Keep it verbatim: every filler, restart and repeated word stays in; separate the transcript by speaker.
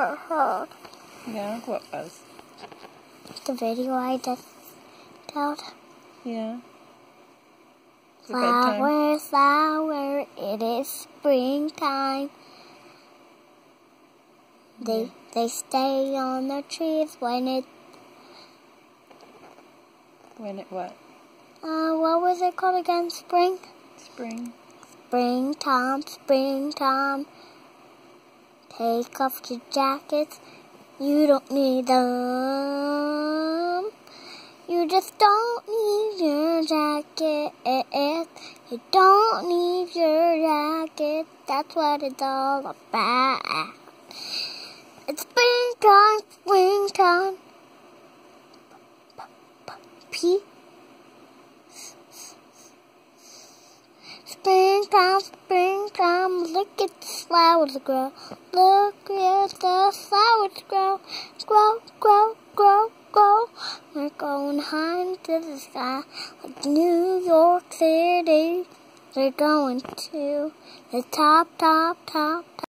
Speaker 1: Yeah, what was?
Speaker 2: The video I just told.
Speaker 1: Yeah.
Speaker 2: Flower, flower, it is springtime. They
Speaker 1: Yeah.
Speaker 2: they stay on the trees when it
Speaker 1: When it what?
Speaker 2: uh what was it called again? Spring?
Speaker 1: Spring.
Speaker 2: Springtime, springtime. Take off your jackets. You don't need them. You just don't need your jacket. You don't need your jacket. That's what it's all about. It's springtime, springtime. P. Springtime, springtime. Look at the flowers grow. Look at the flowers grow. Grow, grow, grow, grow. We're going high into the sky like New York City. We're going to the top, top, top, top.